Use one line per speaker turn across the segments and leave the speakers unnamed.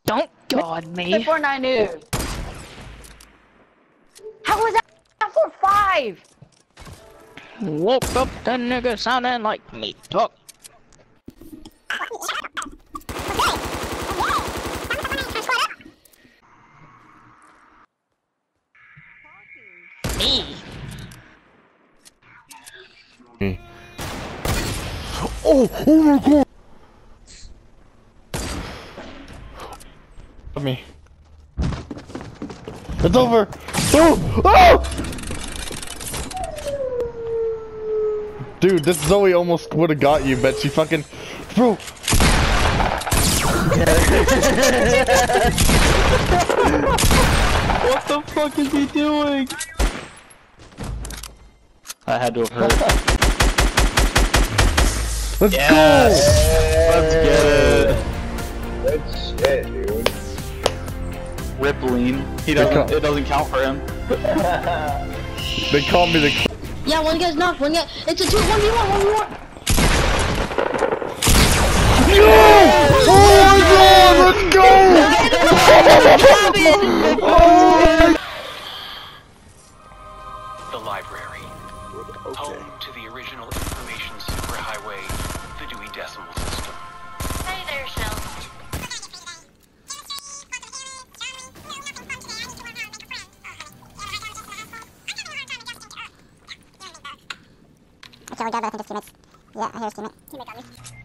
Don't god me.
Play Fortnite news. How was that for 5?
Woke up, that nigga sounding like me. Talk. Me.
Oh my god! Me. It's over! Oh! Oh! Dude, this Zoe almost would have got you, but she fucking... Bro!
What the fuck is he doing? I had to have heard.
Let's
Yes!
go!
Let's get it!
Good shit, dude.
Rippling. He doesn't. It doesn't count for him.
They call me the...
Yeah, one guy's knocked, one guy. It's a 1v1, 1v1.
Yo! Oh my god! Let's go!
The library. Home to the original information superhighway, the Dewey Decimal System.
Hey there, Shell.
Okay, we got that. I think it's teammates. Yeah, I hear his teammate. Teammate got me.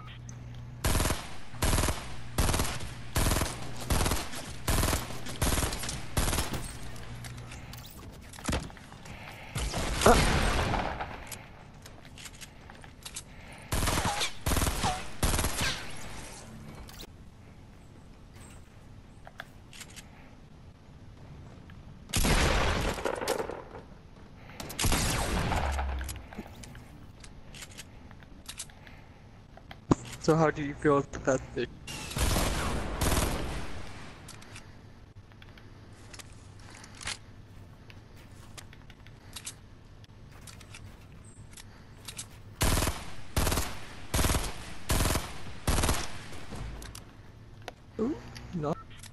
So how do you feel about that thing? Ooh, no.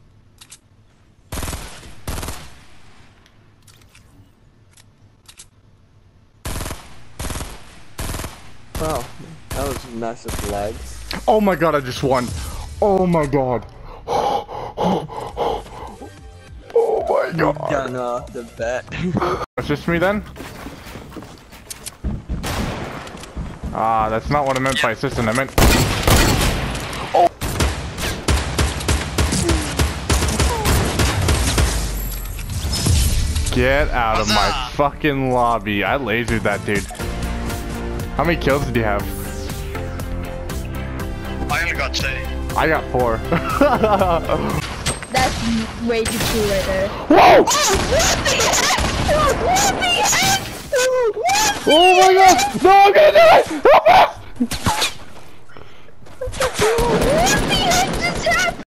Wow, that was massive lag.
Oh my god, I just won. Oh my god. Oh my god.
Done the bet.
It's just me then? Ah, that's not what I meant by assistant. I meant... Oh. Get out of my fucking lobby. I lasered that dude. How many kills did you have?
I only got 2.
I got 4.
That's way too cool right there.
Whoa! Oh my god! No, I'm gonna die! Help us!
What the heck just happened?